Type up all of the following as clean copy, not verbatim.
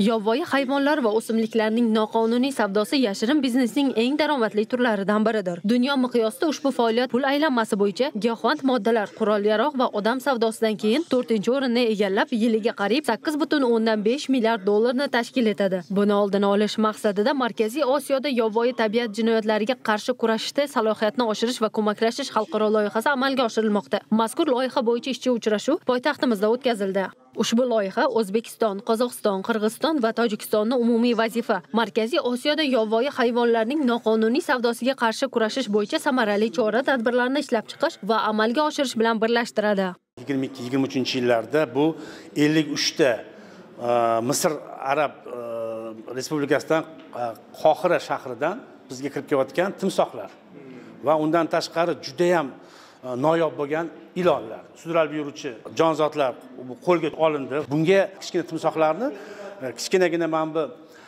Yovvoyi hayvonlar va o'simliklarning noqonuniy savdosi yashirin biznesning eng daromadli turlaridan biridir. Dunyo miqyosida ushbu faoliyat pul aylanmasi bo'yicha giyohvand moddalar, qurol-yarog' va odam savdosidan keyin 4-o'rinni egallab, yiliga qariyb 8,5 milliard dollarni tashkil etadi. Buni oldini olish maqsadida Markaziy Osiyoda yovvoyi tabiat jinoyatlariga qarshi kurashishda salohiyatni oshirish va ko'maklashish xalqaro loyihasi amalga oshirilmoqda. Mazkur loyiha bo'yicha ishchi uchrashuv poytaxtimizda o'tkazildi. Ushbu loyiha O'zbekiston, Qozog'iston, Qirg'iziston va Tojikistonning umumiy vazifa Markaziy Osiyoda yovvoyi hayvonlarning noqonuniy savdosiga qarshi kurashish bo'yicha samarali chora-tadbirlarni ishlab chiqish va amalga oshirish bilan birlashtiradi. 22-23 yillarda bu 53 ta Misr Arab Respublikasidan Qohira shahridan bizga kirib kelayotgan timsohlar va undan tashqari juda ham noyob bo'lgan ilonlar, sudralib yuruvchi jonzotlar qo'lga olindi. Bunga kichkina timsohlarni kichkinagina mana bu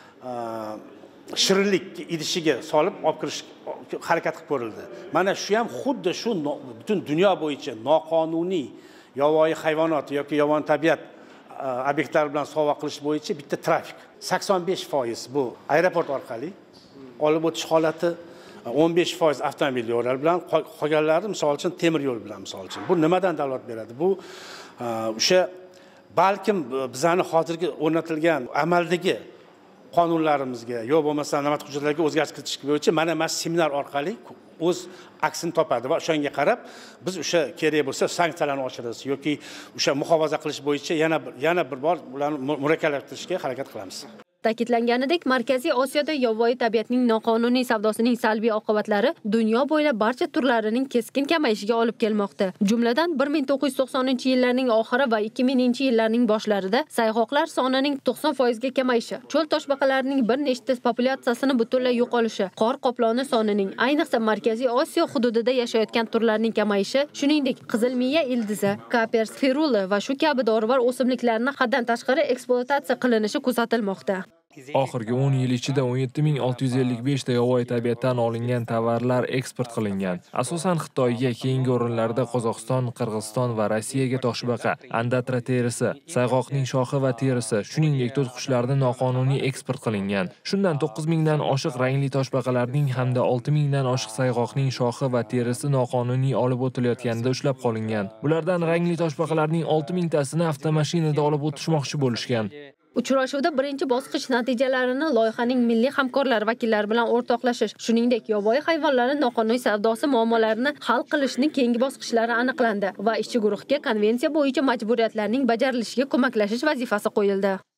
shirinlik idishiga solib olib kirish harakat qilib ko'rildi. Mana shu ham xuddi shu butun dunyo bo'yicha noqonuniy yovvoyi hayvonot yoki yovvoyi tabiat obyektlari bilan sovg'a qilish bo'yicha bitta trafik. 85% bu aeroport orqali olib o'tish holati, 15% avtomobil yo'llari bilan, qolganlari misol uchun temir yo'l bilan misol uchun. Bu nimadan dalolat beradi? Bu o'sha balkim bizani hozirgi o'rnatilgan amaldagi qonunlarimizga yo bo'lmasa navbat hujjatlarga o'zgartirish kiritish bo'yicha mana seminar orqali o'z aksini topadi va o'shanga qarab biz o'sha kerak bo'lsa sanksiyalarni oshiramiz yoki o'sha muhofaza qilish bo'yicha yana bir bor ularni murakkablashtirishga harakat qilamiz. Ta'kidlanganidek, Markaziy Osiyoda yovvoyi tabiatning noqonuniy savdosining salbiy oqibatlari dunyo bo'ylab barcha turlarining keskin kamayishiga olib kelmoqda. Jumladan 1990-yillarning oxiri va 2000-yillarning boshlarida sayg'oqlar sonining 90% ga kamayishi, cho'l toshbaqalarining bir nechta populyatsiyasini butunlay yo'qolishi, qor qoploni sonining, ayniqsa Markaziy Osiyo hududida yashayotgan turlarning kamayishi, shuningdek qizilmiya ildizi, kapers, ferula va shu kabi dorivor o'simliklarni haddan tashqari ekspluatatsiya qilinishi kuzatilmoqda. Oxirgi 10 yil ichida 17.655 ta yovvoyi tabiatdan olingan tovarlar eksport qilingan. Asosan Xitoyga, keyingi o'rinlarda Qozog'iston, Qirg'iziston va Rossiyaga toshbaqa, andatra terisi, sayg'oqning shoxi va terisi, shuningdek to'tiqushlarning noqonuniy eksport qilingan. Shundan 9000 dan oshiq rangli toshbaqalarning hamda 6000 dan oshiq sayg'oqning shoxi va terisi noqonuniy olib o'tilayotganida ushlab qolingan. Bulardan rangli toshbaqalarning 6000 tasini avtomashinada olib o'tishmoqchi bo'lishgan. Uchrashuvda birinchi bosqich natijalarini loyihaning milliy hamkorlar vakillari bilan o'rtoqlashish, shuningdek yovvoyi hayvonlarning noqonuniy savdosi muammolarini hal qilishning keyingi bosqichlari aniqlandi va ishchi guruhga konvensiya bo'yicha majburiyatlarning bajarilishiga ko'maklashish vazifasi qo'yildi.